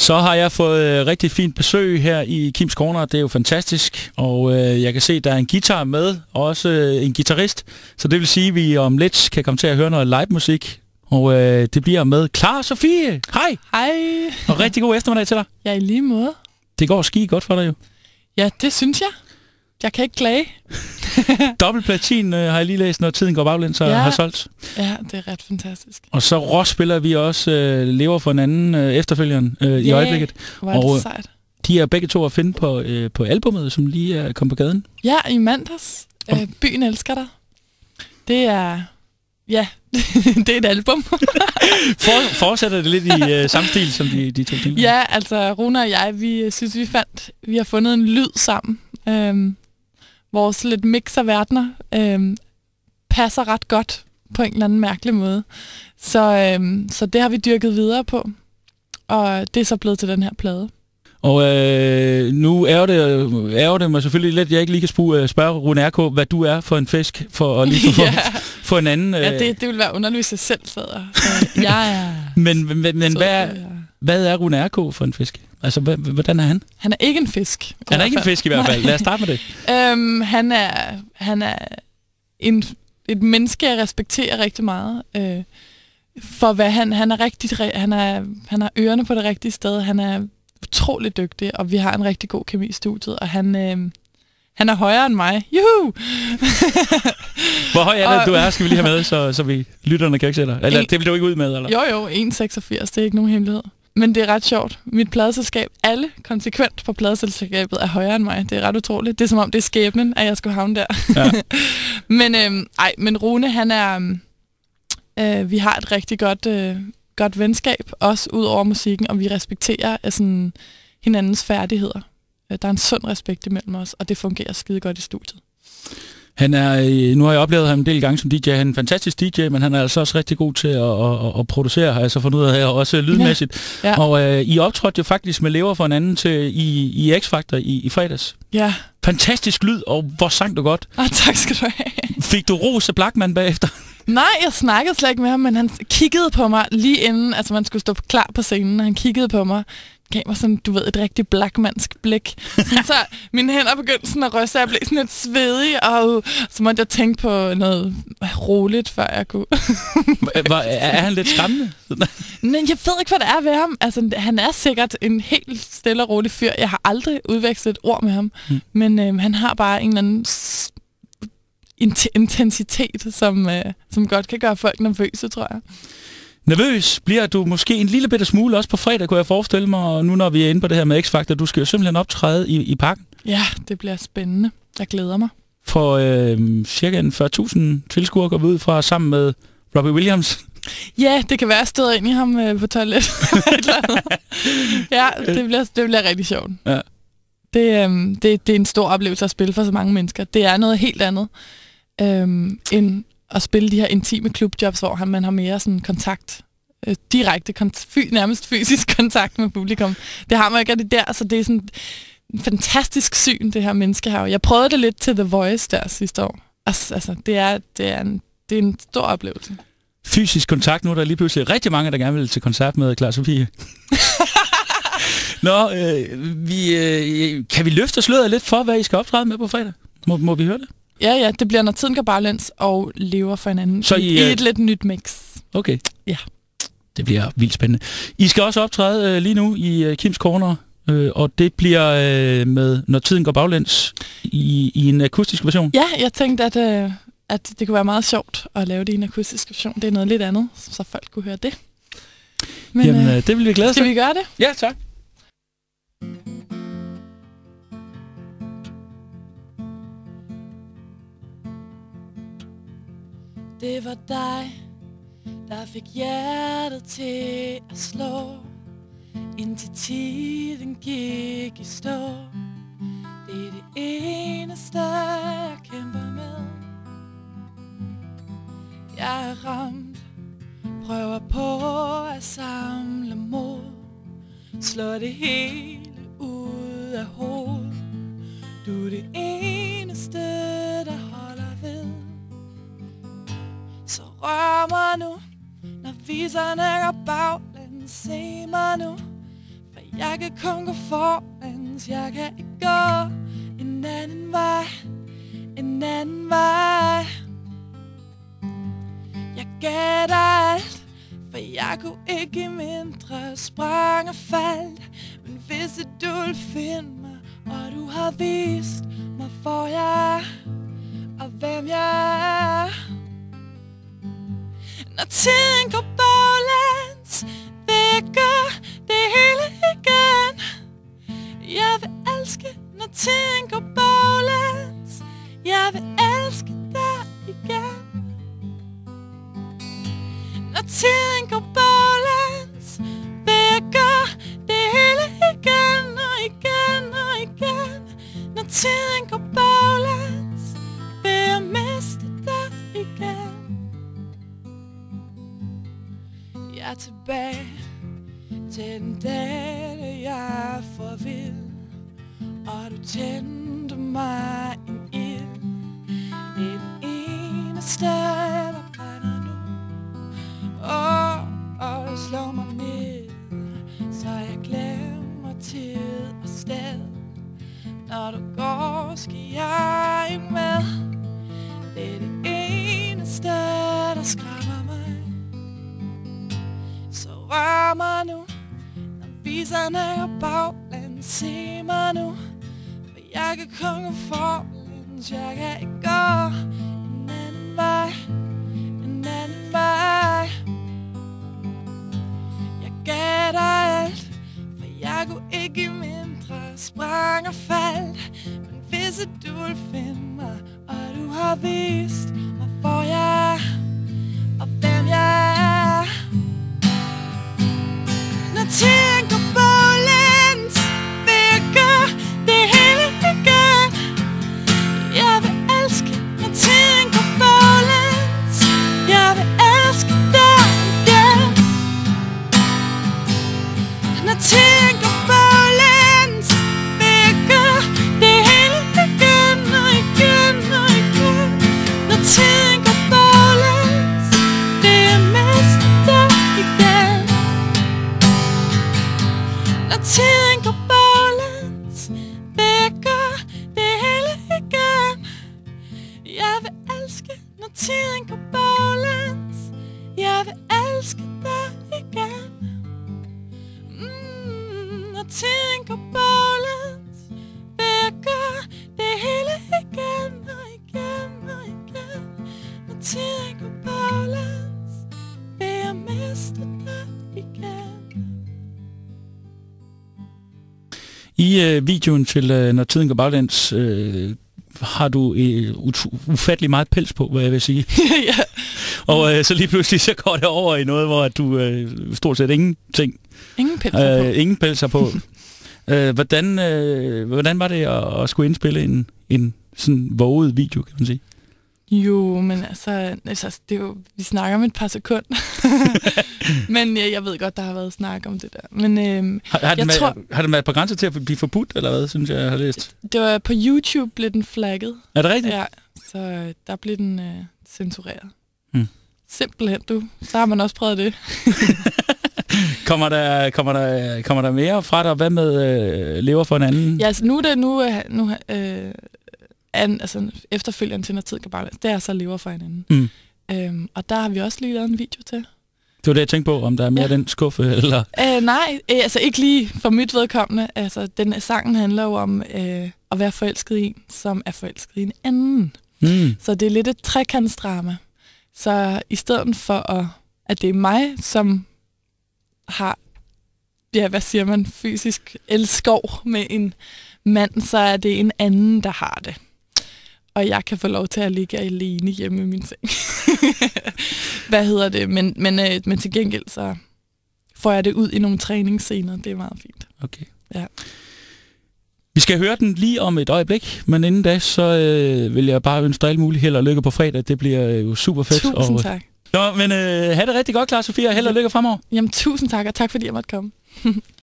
Så har jeg fået rigtig fint besøg her i Kims Corner. Det er jo fantastisk. Og jeg kan se, at der er en guitar med, og også en guitarist. Så det vil sige, at vi om lidt kan komme til at høre noget live musik. Og det bliver med Clara Sofie. Hej! Hej! Og rigtig god eftermiddag til dig. Ja, i lige måde. Det går skide godt for dig jo. Ja, det synes jeg. Jeg kan ikke klage. Dobbelt platin har jeg lige læst, når tiden går baglæns og har solgt. Ja, det er ret fantastisk. Og så spiller vi også lever for en anden efterfølgeren i øjeblikket. Hvor er det sejt. De er begge to at finde på albumet, som lige er kommet på gaden. Ja, i mandags. Byen elsker dig. Det er... Ja, det er et album. Fortsætter det lidt i samme stil som de to ting? Ja, altså Rune og jeg, vi synes, vi har fundet en lyd sammen. Vores lidt mix af verdener passer ret godt på en eller anden mærkelig måde. Så det har vi dyrket videre på. Og det er så blevet til den her plade. Og nu er det mig selvfølgelig lidt, jeg ikke lige kan spørge Rune R.K., hvad du er for en fisk, for at lige få en anden... Ja, det vil være underligt, hvis jeg selv sad der. Men hvad er Rune R.K. for en fisk? Altså, hvordan er han? Han er ikke en fisk. Han er ikke en fisk i hvert fald. Lad os starte med det. Han er et menneske, jeg respekterer rigtig meget. For hvad han er rigtig... Han har ørerne på det rigtige sted. Han er utrolig dygtig, og vi har en rigtig god kemi i studiet, og han er højere end mig. Juhu! Hvor høj er det, du er? Skal vi lige have med, så vi lytterne kan ikke se dig? Eller det vil du ikke ud med, eller? Jo, 1,86. Det er ikke nogen hemmelighed. Men det er ret sjovt. Mit pladeselskab, alle konsekvent på pladeselskabet er højere end mig. Det er ret utroligt. Det er som om, det er skæbnen, at jeg skulle havne der. Ja. Men Rune, han er... vi har et rigtig godt venskab, også ud over musikken, og vi respekterer sådan, hinandens færdigheder. Der er en sund respekt imellem os, og det fungerer skide godt i studiet. Nu har jeg oplevet ham en del gange som DJ. Han er en fantastisk DJ, men han er altså også rigtig god til at producere, har jeg så fundet ud af her, også lydmæssigt. Ja. Og I optrådte jo faktisk med lever for en anden i X-Factor i fredags. Ja. Fantastisk lyd, og hvor sang du godt. Tak skal du have. Fik du ros af Blackman bagefter? Nej, jeg snakkede slet ikke med ham, men han kiggede på mig lige inden, altså man skulle stå klar på scenen, og han kiggede på mig, gav mig sådan, du ved, et rigtig blackmansk blik. Så mine hænder begyndte sådan at ryste, og jeg blev sådan lidt svedig, og så måtte jeg tænke på noget roligt, før jeg kunne. Er han lidt skræmmende? Men jeg ved ikke, hvad det er ved ham. Altså, han er sikkert en helt stille og rolig fyr. Jeg har aldrig udvekslet et ord med ham, men han har bare en eller anden intensitet, som godt kan gøre folk nervøse, tror jeg. Nervøs bliver du måske en lille bitte smule også på fredag, kunne jeg forestille mig, og nu når vi er inde på det her med X-Factor, du skal jo simpelthen optræde i Parken. Ja, det bliver spændende. Jeg glæder mig. For cirka 40.000 tilskuere går vi ud fra sammen med Robbie Williams. Ja, det kan være, at jeg støder ind i ham på toilet. Ja, det bliver rigtig sjovt. Ja. Det er en stor oplevelse at spille for så mange mennesker. Det er noget helt andet end at spille de her intime klubjobs, hvor man har mere sådan kontakt, direkte, nærmest fysisk kontakt med publikum. Det har man ikke rigtig der, så det er sådan en fantastisk syn, det her menneske her. Jeg prøvede det lidt til The Voice der sidste år. Altså, det er en stor oplevelse. Fysisk kontakt, nu er der lige pludselig rigtig mange, der gerne vil til koncert med Clara Sofie. Nå, kan vi løfte sløret lidt for, hvad I skal optræde med på fredag? Må vi høre det? Ja, det bliver Når tiden går baglæns og lever for hinanden så i et lidt nyt mix. Okay. Ja. Det bliver vildt spændende. I skal også optræde lige nu i Kims Corner, og det bliver med Når tiden går baglæns i en akustisk version. Ja, jeg tænkte, at det kunne være meget sjovt at lave det i en akustisk version. Det er noget lidt andet, så folk kunne høre det. Men, jamen, det vil vi glæde os til. Skal vi gøre det? Ja, tak. Det var dig, der fik hjertet til at slå, indtil tiden gik i stå. Det er det eneste, jeg kæmper med. Jeg er ramt, prøver på at samle mod, slå det hele ud af hovedet. Du er det eneste, der holder ved. Så rør mig nu, når viserne går baglæns. Se mig nu, for jeg kan kun gå forlæns. Jeg kan ikke gå en anden vej, en anden vej. Jeg gav dig alt, for jeg kunne ikke mindre. Sprang og faldt, men hvis du vil finde mig, og du har vist mig, hvor jeg er, og hvem jeg er. Når tiden går baglæns, vil jeg gøre det hele igen. Jeg vil elske, når tiden går baglæns. Jeg vil elske dig igen. Når tiden går baglæns, vil jeg gøre det hele igen og igen og igen. Når tiden går baglæns, vil jeg miste dig igen. Jeg er tilbage til den dag, da jeg er for vild, og du tændte mig en ild. Det er den eneste, der brænder nu. Og slår mig ned, så jeg glemmer tid og sted. Når du går, skal jeg ikke med. Det er det eneste, der skræmmer mig. Så rør mig nu, når viserne går baglæns. Se mig nu, for jeg kan kun gå forlæns. Jeg kan ikke gå en anden vej, en anden vej. Jeg gav dig alt, for jeg kunne ikke mindre. Sprang og faldt, men hvis du vil finde mig, og du har vist mig, hvor jeg er, og hvem jeg er. Når tiden går baglæns, vil jeg gøre det hele igen. Jeg vil elske, når tiden går baglæns. Jeg vil elske dig igen. Når tiden går baglæns, vil jeg gøre det hele igen og igen og igen. Når tiden går baglæns, vil jeg miste dig igen. Når tiden går baglæns, vil jeg gøre det hele igen. Jeg vil elske, når tiden går baglæns. Jeg vil elske dig igen. Når tiden går baglæns, vil jeg gøre det hele igen og igen og igen. Når tiden går baglæns, vil jeg miste dig igen. I videoen til Når tiden går baglæns har du ufattelig meget pels på, hvad jeg vil sige. Ja. Og så lige pludselig så går det over i noget, hvor du stort set ingenting. Ingen pelser på. Ingen pelser på. Hvordan var det at skulle indspille en sådan våget video, kan man sige? Jo, men altså det er jo, vi snakker om et par sekunder. Men jeg ved godt, der har været snak om det der. Men har den været på grænser til at blive forbudt, eller hvad, synes jeg har læst? Det var på YouTube, blev den flagget. Er det rigtigt? Ja, så der blev den censureret. Simpelthen, så har man også prøvet det. Kommer der mere fra dig? Hvad med lever for en anden? Ja, altså altså efterfølgeren til Når tiden går baglæns, det er så lever for en anden. Og der har vi også lige lavet en video til. Det var det, jeg tænkte på, om der er mere den skuffe, eller? Nej, altså ikke lige for mit vedkommende. Altså, sangen handler jo om at være forelsket i en, som er forelsket i en anden. Så det er lidt et trekantsdrama. Så i stedet for, at det er mig, som har, ja, hvad siger man, fysisk elskov med en mand, så er det en anden, der har det. Og jeg kan få lov til at ligge alene hjemme i min seng. Hvad hedder det? Men til gengæld, så får jeg det ud i nogle træningsscener. Det er meget fint. Okay. Ja. Vi skal høre den lige om et øjeblik, men inden da, så vil jeg bare ønske dig alt muligt held og lykke på fredag. Det bliver jo super fedt. Tusind tak. Nå, men have det rigtig godt, Clara Sofia, og held og lykke fremover. Jamen, tusind tak, og tak fordi jeg måtte komme.